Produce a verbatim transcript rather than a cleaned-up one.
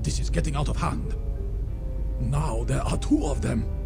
This is getting out of hand. Now there are two of them.